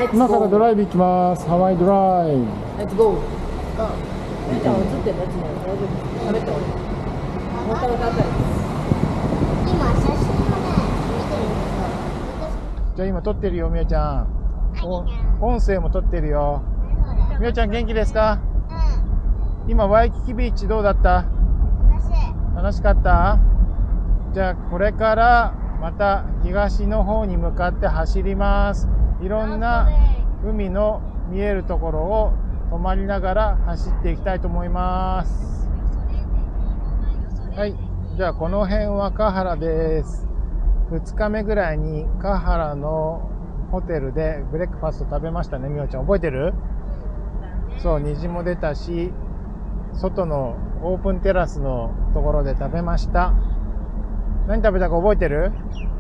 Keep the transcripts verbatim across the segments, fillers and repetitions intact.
今からドライブ行きます。ハワイドライブ。 レッツゴー。あ、みーちゃん映ってるやつも大丈夫。喋っておいで。もう食べたあたり。 今写真をね、見てるんですよ。 じゃあ今撮ってるよ、みおちゃん。お音声も撮ってるよ。みおちゃん元気ですか？ うん。 今ワイキキビーチどうだった？楽しかった？じゃあこれからまた東の方に向かって走ります。いろんな海の見えるところを止まりながら走っていきたいと思います。はい、じゃあこの辺はカハラです。ふつかめぐらいにカハラのホテルでブレックファスト食べましたね。みおちゃん覚えてる？そう、虹も出たし、外のオープンテラスのところで食べました。何食べたか覚えてる？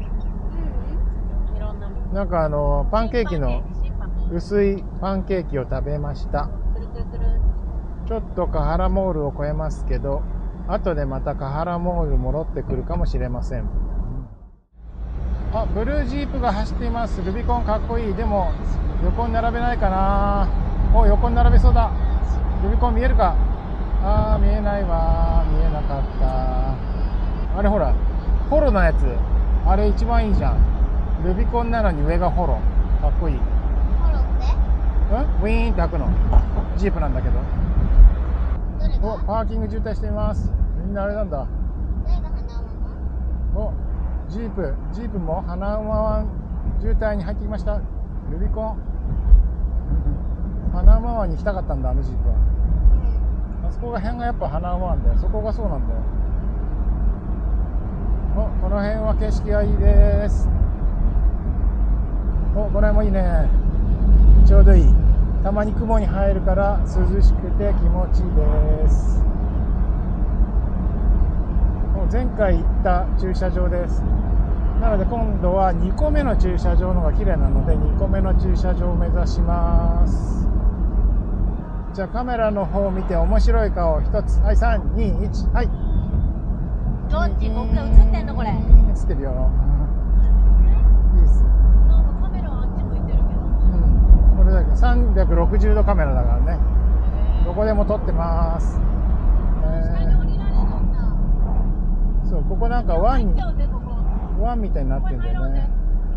なんかあのパンケーキの薄いパンケーキを食べました。ちょっとカハラモールを越えますけど、後でまたカハラモール戻ってくるかもしれません。あ、ブルージープが走っています。ルビコンかっこいい。でも横に並べないかな。お、横に並べそうだ。ルビコン見えるか？あー、見えないわ。見えなかった。あれほら、ホロのやつ。あれ一番いいじゃん。ルビコンなのに上がホロ。かっこいい。 ホロって？ うん？ウィーンって開くの。ジープなんだけど。 どれが？ お、パーキング渋滞しています。みんなあれなんだ。 どれが花馬？ お、ジープ、ジープも花馬湾渋滞に入ってきました。ルビコン。花馬湾に行きたかったんだ、あのジープは。あそこが辺がやっぱ花馬湾だよ。そこがそうなんだよ。お、この辺は景色がいいです。お、これもいいね。ちょうどいい。たまに雲に入るから涼しくて気持ちいいです。もう前回行った駐車場です。なので今度はにこめの駐車場の方が綺麗なのでにこめの駐車場を目指します。じゃあカメラの方を見て面白い顔ひとつ。はい、さん、に、いち、はい。 どっち？僕が映ってんのこれ。 映ってるよ。いいです。 カメラはあっち向いてるけど。 うん。これだけさんびゃくろくじゅうどカメラだからね。どこでも撮ってます。えー、そう、ここなんか湾に、湾みたいになってるんだよね。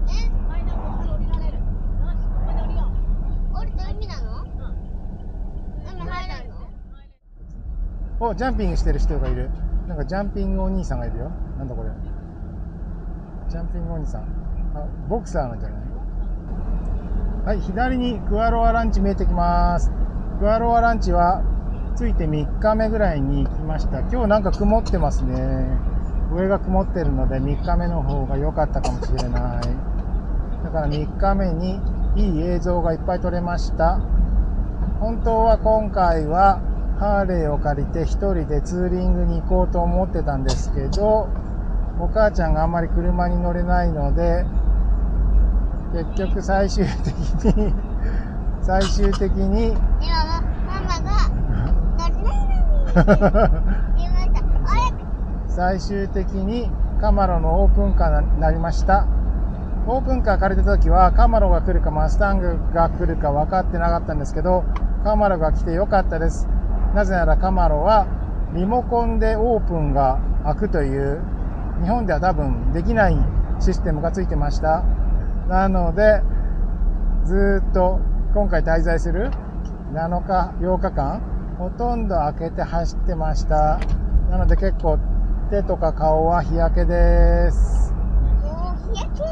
降りて海なの？海入れるの？ お、ジャンピングしてる人がいる。なんかジャンピングお兄さんがいるよ。なんだこれ。ジャンピングお兄さん。あ、ボクサーなんじゃない？はい、左にクアロアランチ見えてきます。クアロアランチは着いてみっかめぐらいに行きました。今日なんか曇ってますね。上が曇ってるのでみっかめの方が良かったかもしれない。だからみっかめにいい映像がいっぱい撮れました。本当は今回はハーレーを借りて一人でツーリングに行こうと思ってたんですけど、お母ちゃんがあんまり車に乗れないので、結局最終的に最終的に今のママが乗れないのに言いました。 最終的にカマロのオープンカーになりました。オープンカー借りた時はカマロが来るかマスタングが来るか分かってなかったんですけど、カマロが来てよかったです。なぜならカマロはリモコンでオープンが開くという日本では多分できないシステムがついてました。なのでずっと今回滞在するなのかようかかんほとんど開けて走ってました。なので結構手とか顔は日焼けです。 もう日焼け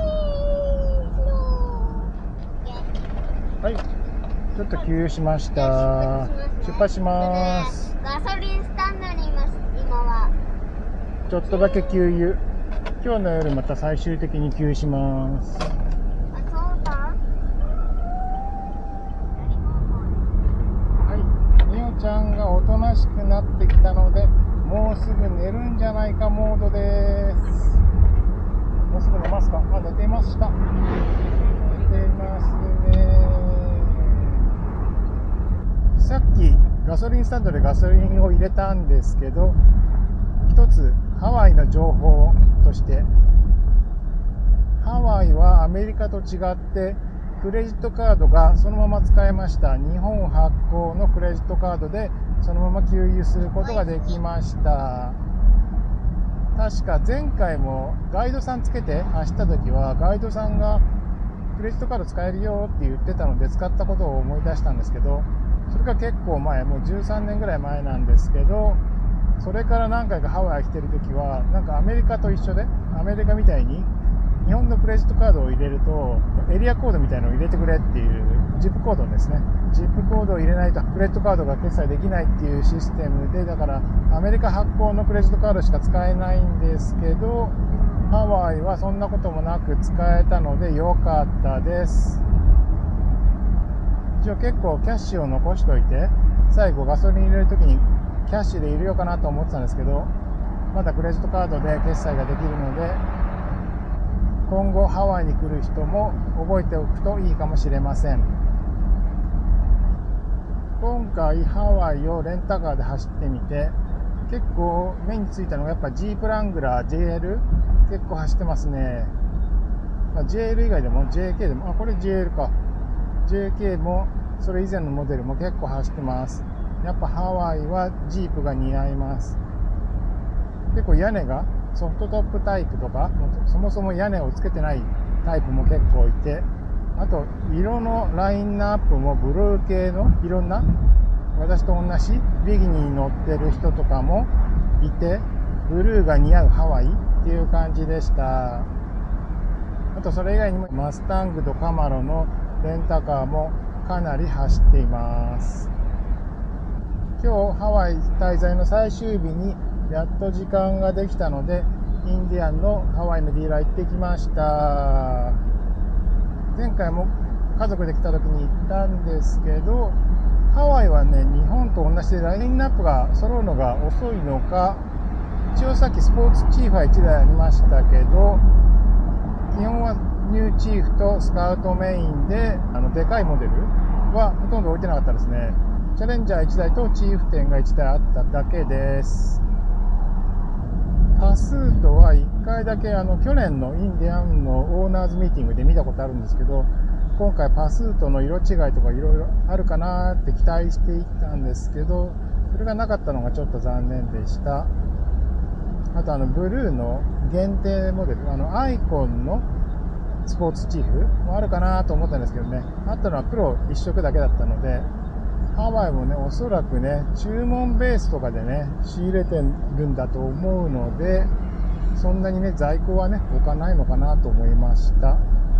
はい、ちょっと給油しました。出発します。 ガソリンスタンドにいます。今はちょっとだけ給油。今日の夜また最終的に給油します。 あ、そうだ。 はい、みおちゃんがおとなしくなってきたので、もうすぐ寝るんじゃないかモードです。もうすぐ寝ますか？あ、寝てました。寝てますね。さっきガソリンスタンドでガソリンを入れたんですけど、一つハワイの情報として、ハワイはアメリカと違ってクレジットカードがそのまま使えました。日本発行のクレジットカードでそのまま給油することができました。確か前回もガイドさんつけて走った時はガイドさんがクレジットカード使えるよって言ってたので使ったことを思い出したんですけど、それが結構前、もうじゅうさんねんぐらい前なんですけど、それから何回かハワイ来てる時はなんかアメリカと一緒で、アメリカみたいに日本のクレジットカードを入れるとエリアコードみたいのを入れてくれっていうジップコードですね。ジップコードを入れないとクレジットカードが決済できないっていうシステムで、だからアメリカ発行のクレジットカードしか使えないんですけど、ハワイはそんなこともなく使えたので良かったです。一応結構キャッシュを残しといて、最後ガソリン入れるときにキャッシュで入れようかなと思ってたんですけど、まだクレジットカードで決済ができるので、今後ハワイに来る人も覚えておくといいかもしれません。今回ハワイをレンタカーで走ってみて、結構目についたのがやっぱジープラングラー ジェイエル 結構走ってますね。まあ、ジェイエル 以外でも ジェイケー でも、あ、これ ジェイエル か。ジェイケー もそれ以前のモデルも結構走ってます。やっぱハワイはジープが似合います。結構屋根がソフトトップタイプとか、そもそも屋根をつけてないタイプも結構いて、あと色のラインナップもブルー系のいろんな、私と同じビギニに乗ってる人とかもいて、ブルーが似合うハワイっていう感じでした。あとそれ以外にもマスタングとカマロのレンタカーもかなり走っています。今日ハワイ滞在の最終日にやっと時間ができたので、インディアンのハワイのディーラー行ってきました。前回も家族で来た時に行ったんですけど、ハワイはね、日本と同じでラインナップが揃うのが遅いのか、一応さっきスポーツチーフはいちだいありましたけど、基本はニューチーフとスカウトメインで、あのでかいモデルはほとんど置いてなかったですね。チャレンジャーいちだいとチーフ店がいちだいあっただけです。パスートはいっかいだけ、あの去年のインディアンのオーナーズミーティングで見たことあるんですけど、今回パスートの色違いとかいろいろあるかなって期待していたんですけど、それがなかったのがちょっと残念でした。あとあのブルーの限定モデル、あのアイコンのスポーツチーフもあるかなと思ったんですけどね、あったのは黒一色だけだったので、ハワイもね、おそらくね、注文ベースとかでね、仕入れてるんだと思うので、そんなにね、在庫はね、置かないのかなと思いました。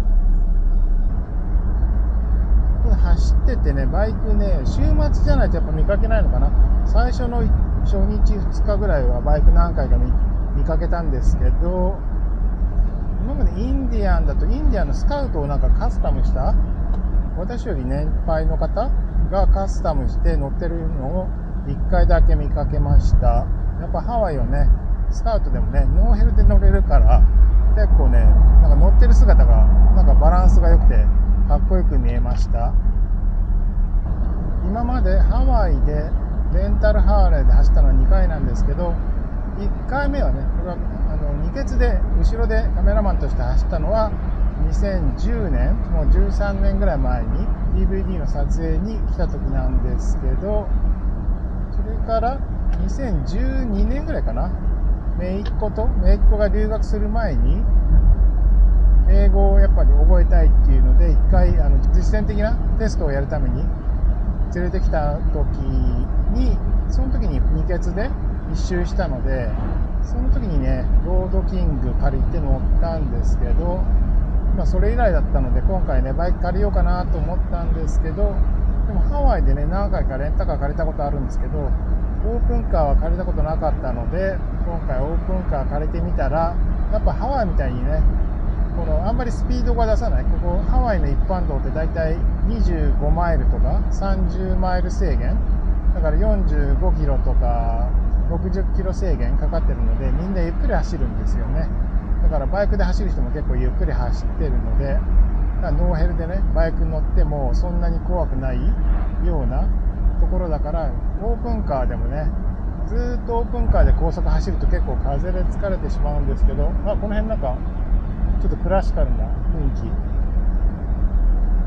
走っててね、バイクね、週末じゃないとやっぱ見かけないのかな。最初の初日ふつかぐらいはバイク何回か 見, 見かけたんですけど、今までインディアンだとインディアンのスカウトをなんかカスタムした、私より年配の方がカスタムして乗ってるのをいっかいだけ見かけました。やっぱハワイはね、スカウトでもね、ノーヘルで乗れるから結構ね、なんか乗ってる姿がなんかバランスが良くてかっこよく見えました。今までハワイでレンタルハーレーで走ったのはにかいなんですけど、いっかいめはね、これはあの二欠で後ろでカメラマンとして走ったのはにせんじゅうねん、もうじゅうさんねんぐらい前に ディーブイディー の撮影に来た時なんですけど、それからにせんじゅうにねんぐらいかな、姪っ子と姪っ子が留学する前に英語をやっぱり覚えたいっていうので、いっかいあの実践的なテストをやるために連れてきた時に、その時に二欠で一周したので、その時にね、ロードキング借りて乗ったんですけど、まあそれ以来だったので、今回ね、バイク借りようかなと思ったんですけど、でもハワイでね、何回かレンタカー借りたことあるんですけど、オープンカーは借りたことなかったので、今回オープンカー借りてみたら、やっぱハワイみたいにね、このあんまりスピードが出さない、ここハワイの一般道ってだいたいにじゅうごマイルとかさんじゅうマイル制限だから、よんじゅうごキロとかろくじゅっキロ制限かかってるので、みんなゆっくり走るんですよね。だからバイクで走る人も結構ゆっくり走ってるので、だからノーヘルでね、バイク乗ってもそんなに怖くないようなところだから、オープンカーでもね、ずーっとオープンカーで高速走ると結構風で疲れてしまうんですけど、あ、この辺なんかちょっとクラシカルな雰囲気。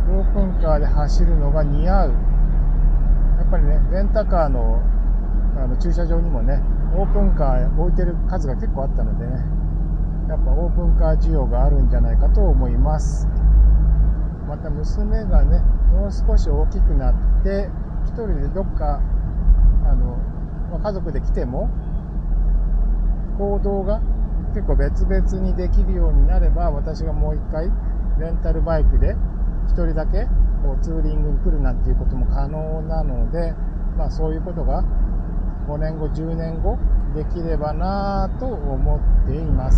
オープンカーで走るのが似合う。やっぱりね、レンタカーの、あの駐車場にもね、オープンカー置いてる数が結構あったのでね、やっぱオープンカー需要があるんじゃないかと思います。また娘がね、もう少し大きくなって一人でどっかあの、まあ、家族で来ても行動が結構別々にできるようになれば、私がもう一回レンタルバイクで一人だけこうツーリングに来るなんていうことも可能なので、まあ、そういうことがごねんごじゅうねんごできればなぁと思っています。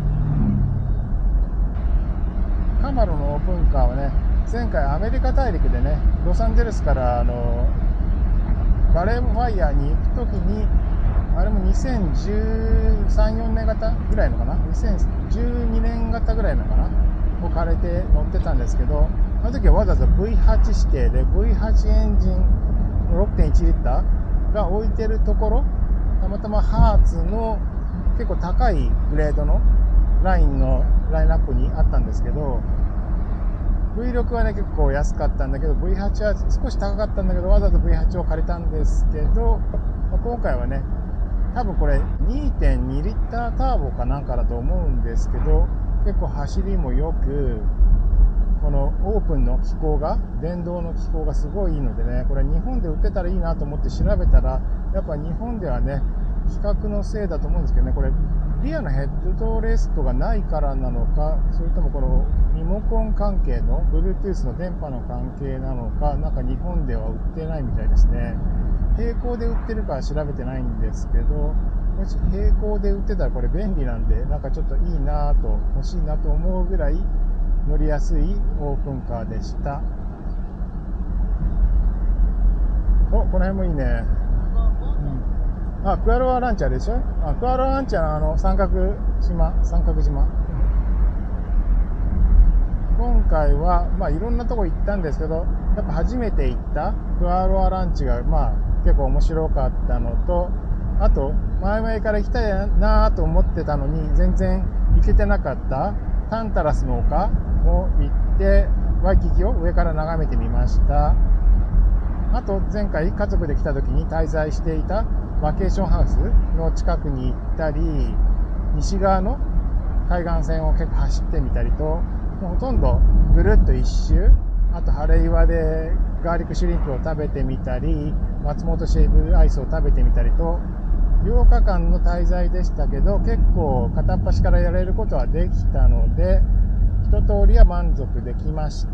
カマロのオープンカーはね、前回アメリカ大陸でね、ロサンゼルスからあのバレーファイヤーに行くときに、あれもにせんじゅうさん、よねん型ぐらいのかな、にせんじゅうにねん型ぐらいのかなを借りて乗ってたんですけど、あの時はわざわざ ブイはち 指定で ブイはち エンジン ろくてんいち リッターが置いてるところ、たまたまハーツの結構高いグレードのラインのラインナップにあったんですけど、 ブイろく はね結構安かったんだけど ブイはち は少し高かったんだけど、わざわざ ブイはち を借りたんですけど、まあ、今回はね多分これ にてんに リッターターボかなんかだと思うんですけど、結構走りもよく、このオープンの機構が、電動の機構がすごいいいのでね、これ日本で売ってたらいいなと思って調べたら、やっぱ日本ではね規格のせいだと思うんですけどね、これリアのヘッドレストがないからなのか、それともこのリモコン関係の Bluetooth の電波の関係なのか、なんか日本では売ってないみたいですね。並行で売ってるかは調べてないんですけど、もし並行で売ってたらこれ便利なんで、なんかちょっといいなぁと、欲しいなと思うぐらい乗りやすいオープンカーでした。お、この辺もいいね。うん、あ、クアロアランチャーでしょ。あ、クアロアランチャーのあの三角島、三角島。今回は、まあいろんなとこ行ったんですけど、やっぱ初めて行ったクアロアランチが、まあ結構面白かったのと、あと、前々から行きたいなと思ってたのに、全然行けてなかったタンタラスの丘も行って、ワイキキを上から眺めてみました。あと、前回家族で来た時に滞在していたバケーションハウスの近くに行ったり、西側の海岸線を結構走ってみたりと、もうほとんどぐるっと一周、あと晴れ岩でガーリックシュリンプを食べてみたり、松本シェイブアイスを食べてみたりと、ようかかんの滞在でしたけど、結構片っ端からやれることはできたので、一通りは満足できました。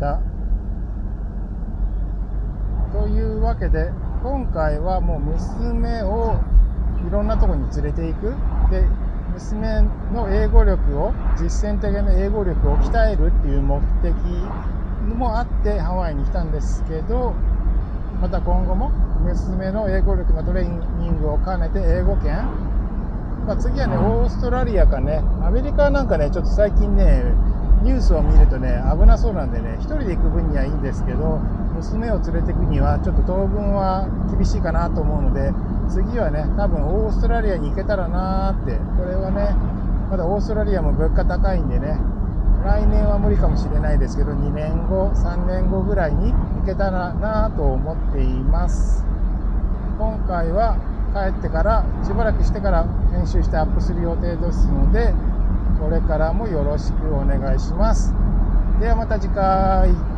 というわけで、今回はもう娘をいろんなところに連れていく。で、娘の英語力を、実践的な英語力を鍛えるっていう目的もあってハワイに来たんですけど、また今後も娘の英語力のトレーニングを兼ねて英語圏、まあ、次はねオーストラリアかね、アメリカなんかねちょっと最近ねニュースを見るとね危なそうなんでね、一人で行く分にはいいんですけど、娘を連れて行くにはちょっと当分は厳しいかなと思うので、次はね多分オーストラリアに行けたらなーって。これはねまだオーストラリアも物価高いんでね、来年は無理かもしれないですけど、にねんご、さんねんごぐらいに行けたらなと思っています。今回は帰ってからしばらくしてから編集してアップする予定ですので、これからもよろしくお願いします。ではまた次回。